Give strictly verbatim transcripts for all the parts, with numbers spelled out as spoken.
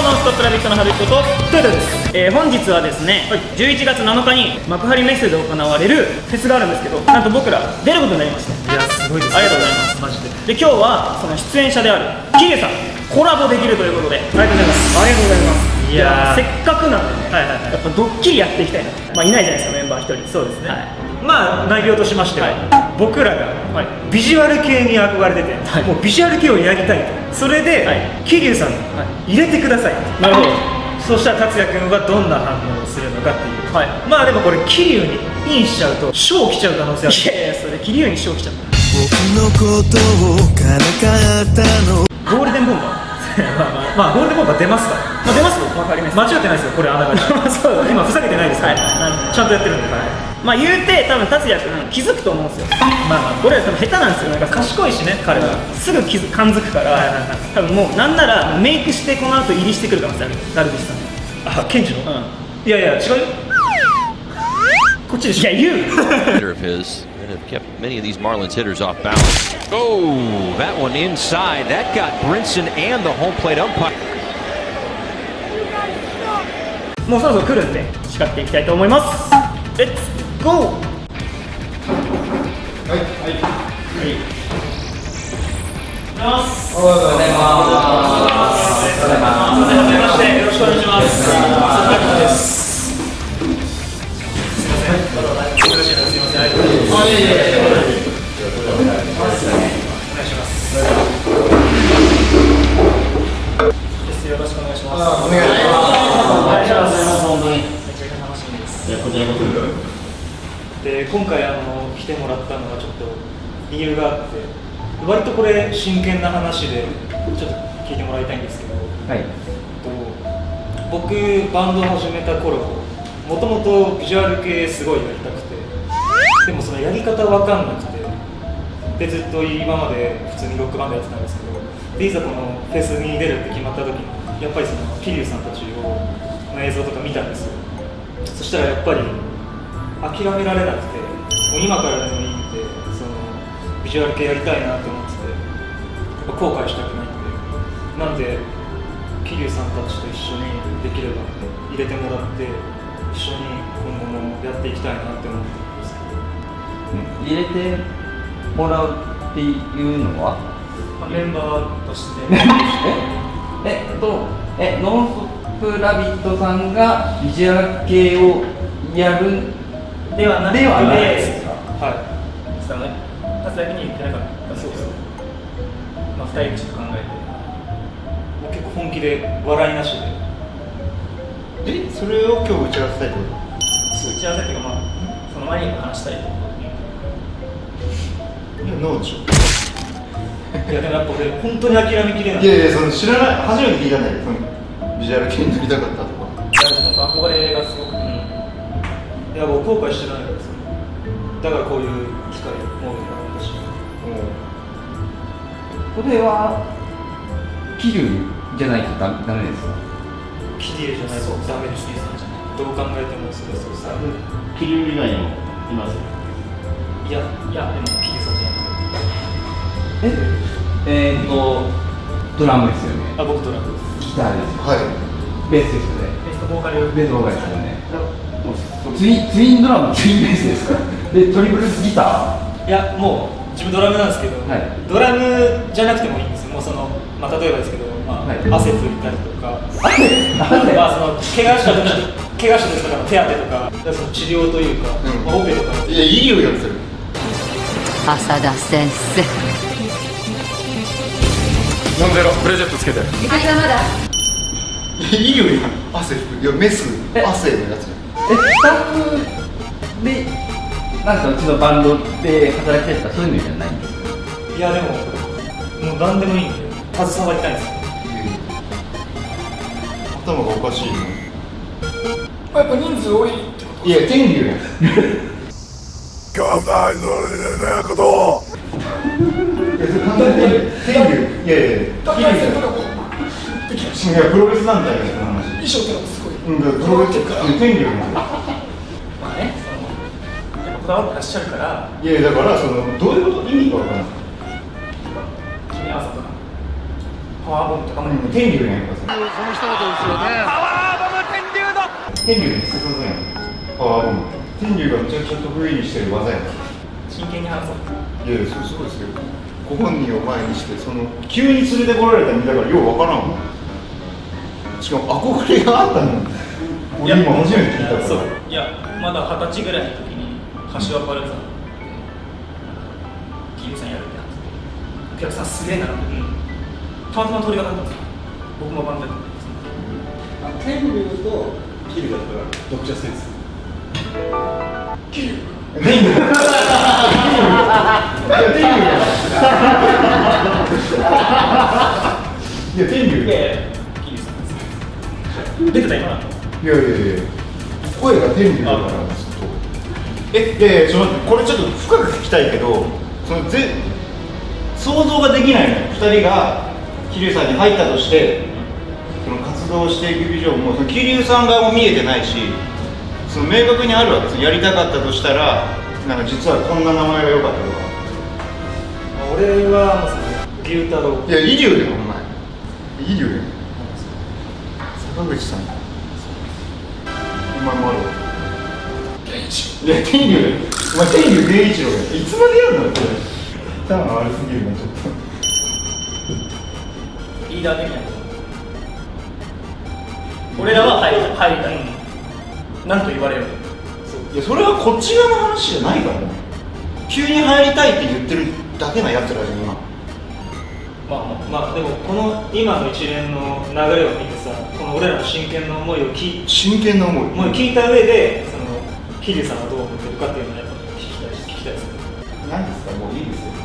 ノンストップラビットのハルコとトヨタです。えー、本日はですね、はい、じゅういちがつなのかに幕張メッセで行われるフェスがあるんですけど、なんと僕ら出ることになりました。 いや、すごいです。 ありがとうございます。マジで。で、今日はその出演者であるキゲさんコラボできるということで、ありがとうございます。ありがとうございます。いや、せっかくなんでね、はいはいはい、やっぱドッキリやっていきたいな。まあいないじゃないですか、メンバーひとり。そうですね。はい、 まあ内容としましては、はい、僕らがビジュアル系に憧れてて、はい、もうビジュアル系をやりたいと。それで、はい、桐生さんに入れてください。なるほど。そしたら達也君はどんな反応をするのかっていう、はい、まあでもこれ桐生にインしちゃうと賞来ちゃう可能性ある。 いやいや、それ桐生に賞来ちゃった。 僕のことをからかったの。 ゴールデンボンバーまあ、まあ、ゴールデンボンバー出ますから。 まあ、出ますよ。わかります。 間違ってないですよ、これあながち。そうだね、今ふざけてないですから、はい、ちゃんとやってるんで。はい、 まあ言うて多分達也君気づくと思うんですよ。まあまあ俺ら多分下手なんですよ。なんか賢いしね、彼はすぐ気づ感づくから、多分もうなんならメイクしてこの後入りしてくる可能性ある。ダルビッシュさん。 あ、ケンジの、うん、いやいや違うよ、こっちでしょ。いや言う have kept many of these Marlins hitters off balance. Oh, that one inside. That got Brinson and the home plate umpire. もうそろそろ来るんで仕掛けていきたいと思います。レッツゴー。はいはいはい。おはようございます。おはようございます。おはようございます。よろしくお願いします。佐々木です。すみません。よろしいです。すみません。ありがとうございます。あ、いえいえいえ。お願いします。よろしくお願いします。お願いします。お願いします。本当にめちゃくちゃ楽しみです。いや、こちらこそ。 で、今回あの来てもらったのはちょっと理由があって、割とこれ真剣な話でちょっと聞いてもらいたいんですけど、はい、と僕バンドを始めた頃、もともとビジュアル系すごいやりたくて、でもそのやり方わかんなくて、でずっと今まで普通にロックバンドやってたんですけど、でいざこのフェスに出るって決まった時にやっぱりその桐生さんたちをの映像とか見たんですよ。そしたらやっぱり諦められなくて、もう今からでもいいんでそのビジュアル系やりたいなって思ってて、やっぱ後悔したくないんで、なんで桐生さんたちと一緒にできれば入れてもらって一緒に今後もやっていきたいなって思ってるんですけど、うん、入れてもらうっていうのは、まあ、メンバーとしてええっとえノンストップラビットさんがビジュアル系をやるではなくて、はい、 そうね、達也に言ってなかったんですけど、まあふたりでちょっと考えて、 もう結構本気で笑いなしで。 え、それを今日打ち合わせたいってこと？ 打ち合わせっていうか、まあその前に話したいってこと。 いや、ノーでしょ。 いやでもやっぱ俺本当に諦めきれない。 いやいや、その知らない、初めて聞いたんだけど、そのビジュアル系になりたかったとか。 いや、なんか憧れがすごく、うん、 いや僕後悔してないからです。だからこういう機会も多いな私。 これは桐生じゃないとダメですか？ 桐生じゃないとダメです。どう考えてもそれそうさ。 桐生以外にもいます。 いやいや、でも桐生さんじゃなくて。 ええー、っとドラムですよね。 あ、僕ドラムです。 ギターです。 はい。 ベースですよね。 ベースとボーカル。 ベースボーカルですよね。ツインツインドラム、ツインベースですか？でトリプルギター。いや、もう自分ドラムなんですけど、はい、ドラムじゃなくてもいいんですよ。もうそのまあ例えばですけど、まあ、はい、汗拭いたりとか、まあその怪我した時怪我した時とかの手当てとか、その治療というか、うん、まあ、オペとか。 いや、いいよやってる。 浅田先生。 ノンゼロプレジェットつけて。 いかがまだ。 いいよ、汗拭く。いや、メス汗のやつじゃん。 え、スタッフでなんかうちのバンドで働きたいとかそういうのじゃないんですか？ いやでももう何でもいいんで携わりたいんですよ。 頭がおかしいの。 やっぱ人数多いってこと？ いや、天竜やん。 今日ないそれでねこと。 いや、それ簡単に天竜。いやいやいや。いや、プロレス団体です、この話。 衣装ってのもすごい。 うん、だからプロレス天竜なんだよ。 まあね、そのやっぱこだわってらっしゃるから。 いやいや、だからそのどういうこと、意味がわからない。 君朝とか。はパワーボムとかもね、 天竜やんかその人ですよね。パワーボム天竜だ。天竜に必殺技やん。パワーボム。天竜がめちゃくちゃ得意にしてる技やん。 真剣に話そう。 いやいや、そうそうですよ。ご本人を前にしてその急に連れてこられた身だからようわからんわ。しかも憧れがあったの。俺今初めて聞いたから。 そう。いや、まだ二十歳ぐらいの時に柏原さん、桐生さんやるってなって、お客さんすげえなと思って、たまたま通りがかったんですよ。僕もバンドやってたんです。 天竜とキルだったらどっちが好きですか？ キル。 天竜。いや天竜。いや天竜。 いやいや、桐生さんです。出てた今。 いやいやいや。声が天竜だからずっと。え、いやいや、ちょっと待って、これちょっと深く聞きたいけど、そのぜ想像ができないのよ。ふたりが桐生さんに入ったとして、その活動していくビジョンもその桐生さん側も見えてないし、その明確にあるわけです。やりたかったとしたら、なんか実はこんな名前が良かったとか。 俺はその牛太郎。 いや、イリュウだよ、お前。イリュウだよ。坂口さん。お前もあるわ。いや、天竜だよ。お前、天竜源一郎や。いつまでやるのこれ。ターン悪すぎるな、ちょっと。 リーダー的な。俺らは入りたい。なんと言われよう。 いや、それはこっち側の話じゃないからね。急に入りたいって言ってるだけなやつらじゃん、今。 まあまあ、でもこの今の一連の流れを見てさ、この俺らの真剣な思いを聞い真剣な思い思いを聞いた上で、その桐生さんがどう思ってるかっていうのをやっぱ聞きたい聞きたいですね。 何ですか、もういいですよ。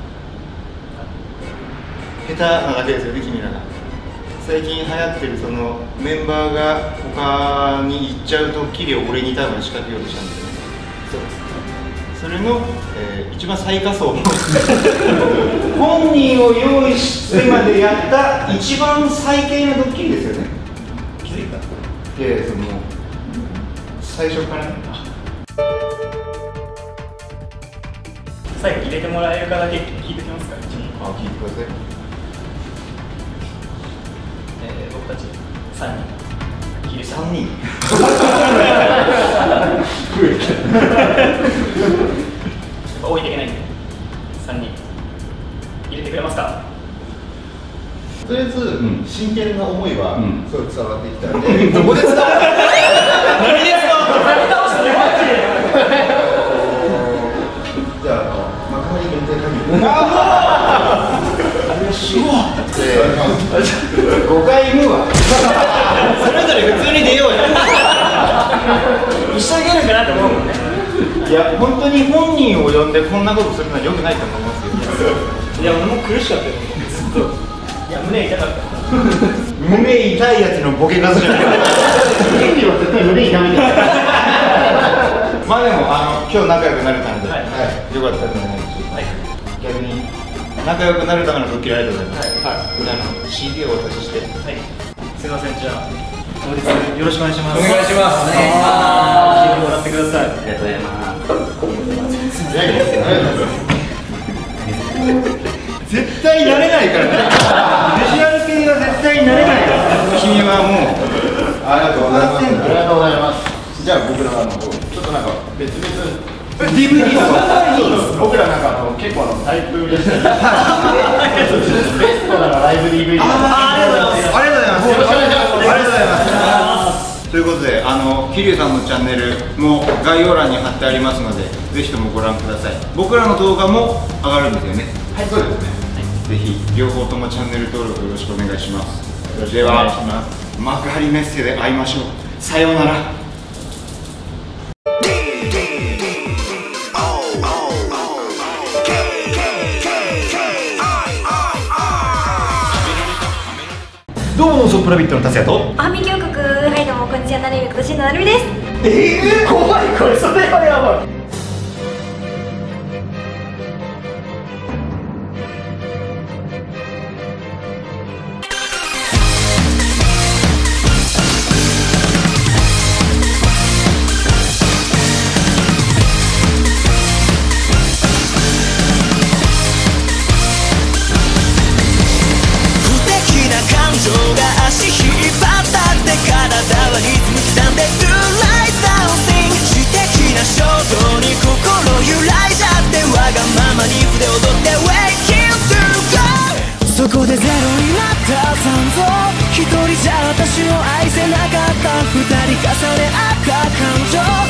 下手なだけですよね、君らが。最近流行ってるそのメンバーが他に行っちゃうドッキリを俺に多分仕掛けようとしたんだよね。 そうです。 それの、えー、一番最下層の本人を用意してまでやった一番最低なドッキリですよね。 気づいた？ いやいや、その最初からね。 最後入れてもらえるかだけ聞いてきますか？ あ、聞いてください。 えー、僕たちさんにん桐生さんさんにん置いていけないんでさんにん入れてくれますか？ とりあえず、うん、真剣な思いは、うん、そう伝わってきたんで、 どこで伝わった？何で伝わった？何倒したの？ じゃあ、あの幕張限定限り。 すごい。 ごかいむわ。それぞれ普通に出ようよ。 一緒に出るかなって思うもんね。 いや、本当に本人を呼んでこんなことするのは良くないと思いますよ。 いや、俺も苦しかったよ、ずっと。いや、胸痛かった。 胸痛いやつのボケ数じゃない。天理は絶対胸痛めてる。まあでも、あの、今日仲良くなれたので、はい、よかったと思いますし、はい、逆に仲良くなるためのドッキリありがとうございます。はい、はい、あの シーディー をお渡しして、はい、 すみません、じゃあ当日よろしくお願いします。 お願いします。 聞いてもらってください。ありがとうございます。 絶対慣れないからね。ビジュアル系は絶対慣れないから。君はもうありがとうございます。ありがとうございます。じゃあ僕らの方ちょっとなんか別々 ディーブイディー 僕らなんかあの結構あのタイプベストなライブ ディーブイディー ありがとうございます。ありがとうございます。よろしくお願いします。ありがとうございます。ということで、あの桐生さんのチャンネルも概要欄に貼ってありますので、ぜひともご覧ください。僕らの動画も上がるんですよね。はい、そうですね。ぜひ両方ともチャンネル登録よろしくお願いします。では、幕張メッセで会いましょう。さようなら。どうもノンストップラビットの達也とアミ峡谷、はいどうもこんにちは、なるみことしのなるみです。 ええー、怖い、これそれはやばい。 不敵ゼロになった残像、一人じゃ私を愛せなかった、二人重ね合った感情